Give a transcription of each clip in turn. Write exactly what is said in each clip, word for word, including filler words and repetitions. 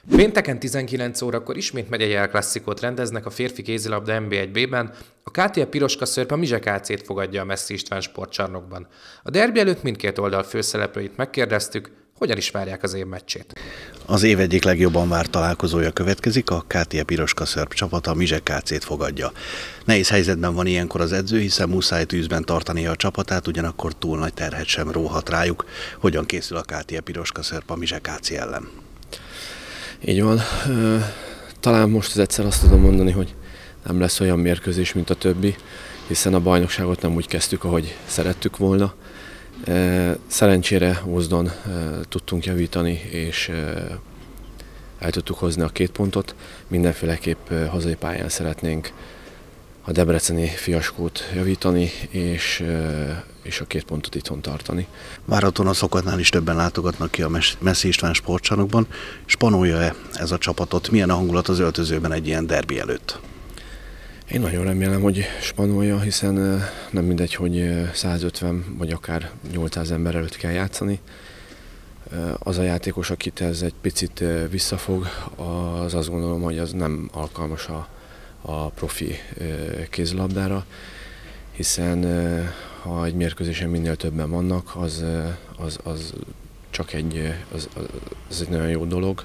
Pénteken tizenkilenc órakor ismét megyei El Clásicót rendeznek a férfi kézilabda en bé egy bé-ben, a ká té e Piroska Szörp a Mizse ká cét fogadja a Messzi István sportcsarnokban. A derbi előtt mindkét oldal főszereplőit megkérdeztük, hogyan is várják az év meccsét. Az év egyik legjobban várt találkozója következik, a ká té e Piroska Szörp csapata a Mizse ká cét fogadja. Nehéz helyzetben van ilyenkor az edző, hiszen muszáj tűzben tartania a csapatát, ugyanakkor túl nagy terhet sem róhat rájuk. Hogyan készül a ká té e Piroska Szörp a Mizse ká cé ellen? Így van. Talán most az egyszer azt tudom mondani, hogy nem lesz olyan mérkőzés, mint a többi, hiszen a bajnokságot nem úgy kezdtük, ahogy szerettük volna. Szerencsére Ózdon tudtunk javítani, és el tudtuk hozni a két pontot. Mindenféleképp hazai pályán szeretnénk a debreceni fiaskót javítani, és, és a két pontot itthon tartani. Várhatóan a szokatnál is többen látogatnak ki a Messzi István sportcsarnokban. Spanolja-e ez a csapatot? Milyen a hangulat az öltözőben egy ilyen derbi előtt? Én nagyon remélem, hogy spanolja, hiszen nem mindegy, hogy százötven vagy akár nyolcszáz ember előtt kell játszani. Az a játékos, akit ez egy picit visszafog, az azt gondolom, hogy az nem alkalmas a a profi kézilabdára, hiszen ha egy mérkőzésen minél többen vannak, az, az, az csak egy, az, az egy nagyon jó dolog,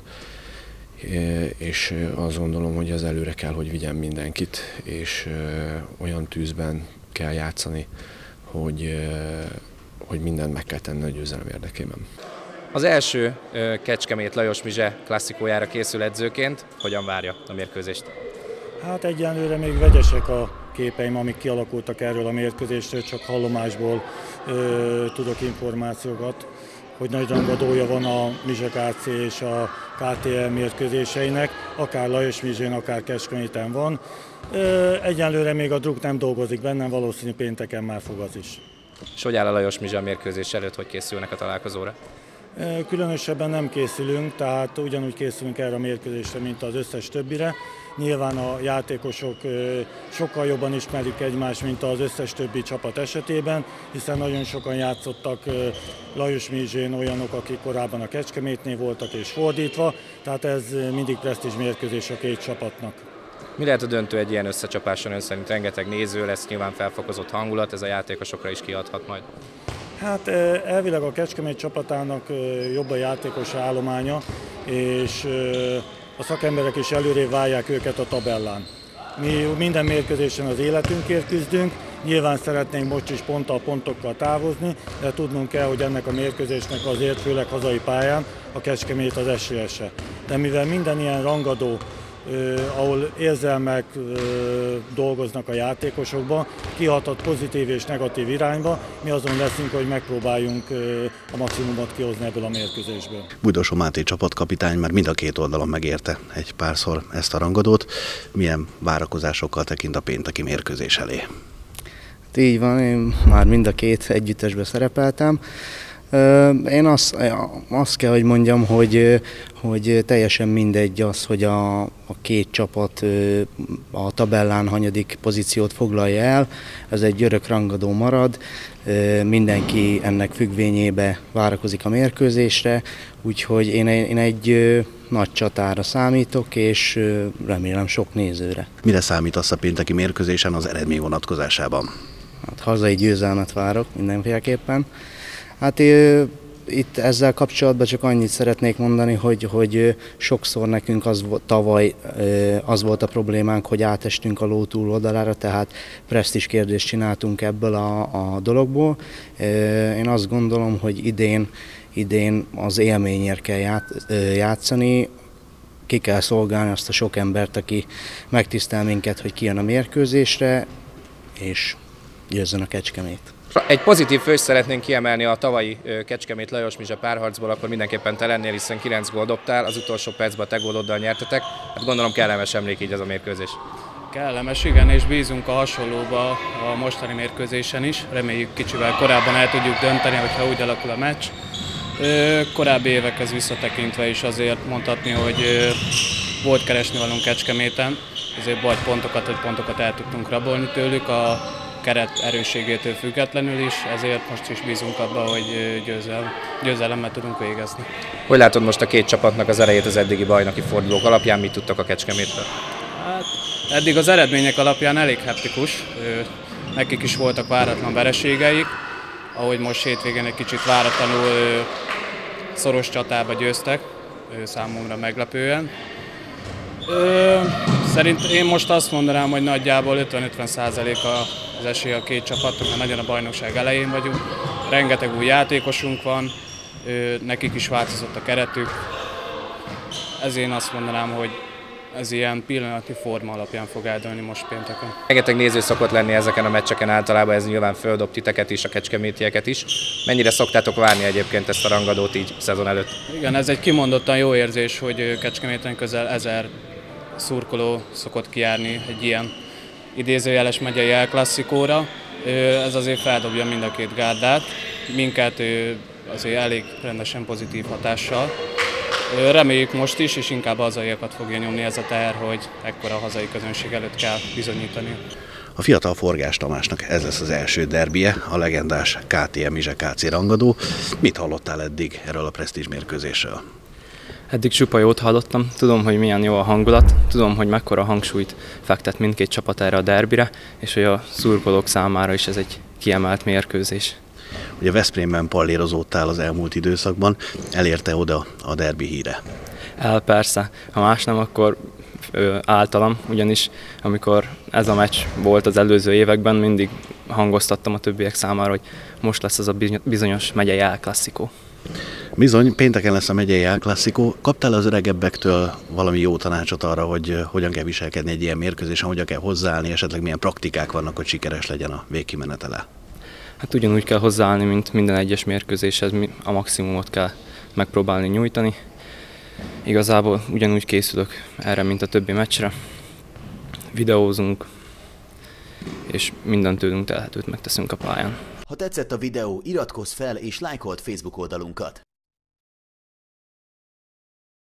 és azt gondolom, hogy az előre kell, hogy vigyen mindenkit, és olyan tűzben kell játszani, hogy, hogy mindent meg kell tenni a győzelem érdekében. Az első Kecskemét Lajos Mizse klasszikójára készül edzőként, hogyan várja a mérkőzést? Hát egyenlőre még vegyesek a képeim, amik kialakultak erről a mérkőzésről, csak hallomásból ö, tudok információkat, hogy nagy rangadója van a Mizse ká cé és a ká té e mérkőzéseinek, akár Lajos Mizsén, akár Kecskeméten van. Ö, egyenlőre még a druk nem dolgozik bennem, valószínű pénteken már fog az is. És hogy áll a Lajos Mizse a mérkőzés előtt, hogy készülnek a találkozóra? Különösebben nem készülünk, tehát ugyanúgy készülünk erre a mérkőzésre, mint az összes többire. Nyilván a játékosok sokkal jobban ismerik egymást, mint az összes többi csapat esetében, hiszen nagyon sokan játszottak Lajos Mizsén olyanok, akik korábban a Kecskemétnél voltak és fordítva, tehát ez mindig presztízs mérkőzés a két csapatnak. Mi lehet a döntő egy ilyen összecsapáson? Ön szerint rengeteg néző lesz, nyilván felfokozott hangulat, ez a játékosokra is kiadhat majd. Hát elvileg a Kecskemét csapatának jobb a játékos állománya, és a szakemberek is előrébb várják őket a tabellán. Mi minden mérkőzésen az életünkért küzdünk, nyilván szeretnénk most is ponttal pontokkal távozni, de tudnunk kell, hogy ennek a mérkőzésnek azért, főleg hazai pályán, a Kecskemét az esélyese. De mivel minden ilyen rangadó, Uh, ahol érzelmek uh, dolgoznak a játékosokban, kihathat pozitív és negatív irányba, mi azon leszünk, hogy megpróbáljunk uh, a maximumot kihozni ebből a mérkőzésből. Bújdosó Máté csapatkapitány már mind a két oldalon megérte egy párszor ezt a rangadót. Milyen várakozásokkal tekint a pénteki mérkőzés elé? Hát így van, én már mind a két együttesben szerepeltem. Én azt, azt kell, hogy mondjam, hogy, hogy teljesen mindegy az, hogy a, a két csapat a tabellán hanyadik pozíciót foglalja el. Ez egy örök rangadó marad, mindenki ennek függvényébe várakozik a mérkőzésre, úgyhogy én, én egy nagy csatára számítok, és remélem sok nézőre. Mire számítasz a pénteki mérkőzésen az eredmény vonatkozásában? Hát hazai győzelmet várok mindenféleképpen. Hát itt ezzel kapcsolatban csak annyit szeretnék mondani, hogy, hogy sokszor nekünk az tavaly az volt a problémánk, hogy átestünk a ló túloldalára, tehát presztízs kérdést csináltunk ebből a, a dologból. Én azt gondolom, hogy idén, idén az élményért kell játszani, ki kell szolgálni azt a sok embert, aki megtisztel minket, hogy kijön a mérkőzésre, és győzzön a Kecskemét. Egy pozitív fős szeretnénk kiemelni a tavalyi Kecskemét Lajos Mizse párharcból, akkor mindenképpen te lennél, hiszen kilenc gólt dobtál, az utolsó percben a te góloddal nyertetek. Hát gondolom kellemes emlék így ez a mérkőzés. Kellemes, igen, és bízunk a hasonlóba a mostani mérkőzésen is. Reméljük kicsivel korábban el tudjuk dönteni, hogyha úgy alakul a meccs. Korábbi évekhez visszatekintve is azért mondhatni, hogy volt keresni valunk Kecskeméten, azért vagy pontokat, hogy pontokat el tudtunk rabolni tőlük. A keret erősségétől függetlenül is, ezért most is bízunk abban, hogy győzel, győzelemmel tudunk végezni. Hogy látod most a két csapatnak az elejét az eddigi bajnoki fordulók alapján, mit tudtak a Kecskemétről? Hát, eddig az eredmények alapján elég hektikus, nekik is voltak váratlan vereségeik, ahogy most hétvégén egy kicsit váratlanul szoros csatába győztek, számomra meglepően. Szerint én most azt mondanám, hogy nagyjából ötven-ötven százalék az esély a két csapatnak, mert nagyon a bajnokság elején vagyunk. Rengeteg új játékosunk van, nekik is változott a keretük. Ezért én azt mondanám, hogy ez ilyen pillanatnyi forma alapján fog eldőlni most pénteken. Rengeteg néző szokott lenni ezeken a meccseken általában, ez nyilván földob titeket is, a kecskemétieket is. Mennyire szoktátok várni egyébként ezt a rangadót így szezon előtt? Igen, ez egy kimondottan jó érzés, hogy Kecskeméten közel ezer szurkoló szokott kijárni egy ilyen idézőjeles megyei El Classicóra. Ez azért feldobja mind a két gárdát, minket azért elég rendesen pozitív hatással. Reméljük most is, és inkább a hazaiakat fogja nyomni ez a teher, hogy ekkora hazai közönség előtt kell bizonyítani. A fiatal Forgás Tamásnak ez lesz az első derbije, a legendás ká té em Mizse ká cé rangadó. Mit hallottál eddig erről a presztízs mérkőzésről? Eddig csupa jót hallottam, tudom, hogy milyen jó a hangulat, tudom, hogy mekkora hangsúlyt fektet mindkét csapat erre a derbire, és hogy a szurkolók számára is ez egy kiemelt mérkőzés. Ugye Veszprémben pallérozódtál az elmúlt időszakban, elérte oda a derbi híre? El persze, ha más nem, akkor ö, általam, ugyanis amikor ez a meccs volt az előző években, mindig hangoztattam a többiek számára, hogy most lesz az a bizonyos megyei El Classico. Bizony, pénteken lesz a megyei El Classico. Kaptál az öregebbektől valami jó tanácsot arra, hogy hogyan kell viselkedni egy ilyen mérkőzésen, hogyan kell hozzáállni, esetleg milyen praktikák vannak, hogy sikeres legyen a végkimenetele? Hát ugyanúgy kell hozzáállni, mint minden egyes mérkőzéshez, a maximumot kell megpróbálni nyújtani. Igazából ugyanúgy készülök erre, mint a többi meccsre. Videózunk, és minden tőlünk telhetőt megteszünk a pályán. Ha tetszett a videó, iratkozz fel és lájkold Facebook oldalunkat!